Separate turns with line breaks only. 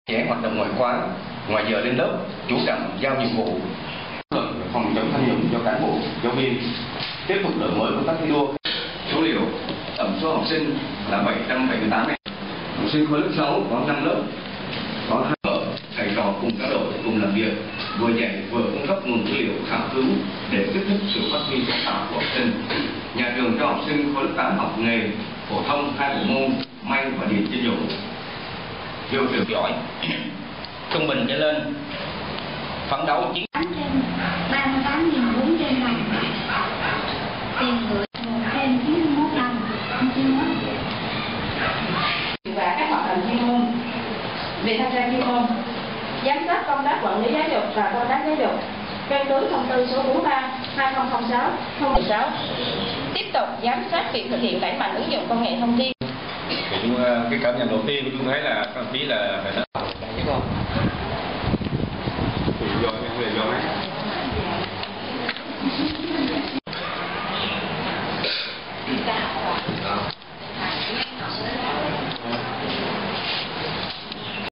trẻ hoạt động ngoại khóa, ngoài giờ lên lớp, chú trọng giao nhiệm vụ phòng chống tham nhũng cho cán bộ, giáo viên, tiếp tục đổi mới công tác thi đua. Số liệu tổng số học sinh là 778 em. Học sinh khối lớp 6 có 5 lớp, có 2 vở, thầy trò cùng trao đổi, cùng làm việc, vừa dạy vừa cung cấp nguồn dữ liệu khảo cứu để kích thích sự phát huy sáng tạo của học sinh. Nhà trường cho học sinh khối lớp 8 học nghề phổ thông 2 bộ môn may và điện chuyên dụng. Hiệu trưởng giỏi, trung bình trở lên, phấn đấu
38.400 đồng, tiền gửi thêm 91 đồng,
và các hoạt động chuyên môn. Về tham gia chuyên môn, giám sát công tác quản lý giáo dục và công tác giáo dục, căn cứ thông tư số 43/2006 tiếp tục giám sát việc thực hiện đẩy mạnh ứng dụng công nghệ thông tin.
Cái cảm nhận đầu tiên của tôi thấy là các đồng chí là phải